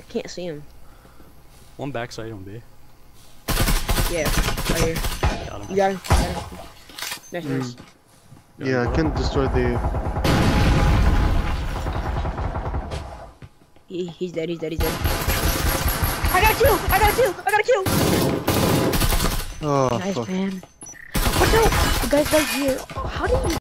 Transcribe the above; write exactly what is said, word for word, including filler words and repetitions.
Can't see him. One backside on B. Yeah, right here. Got him. You got him. Got him. Nice, Mm. nice. Yeah, I can destroy the. He, he's dead. He's dead. He's dead. I got a kill. I got a kill. I got a kill. Oh, Nice, fuck. man. Watch out! The guy's right here. How do you?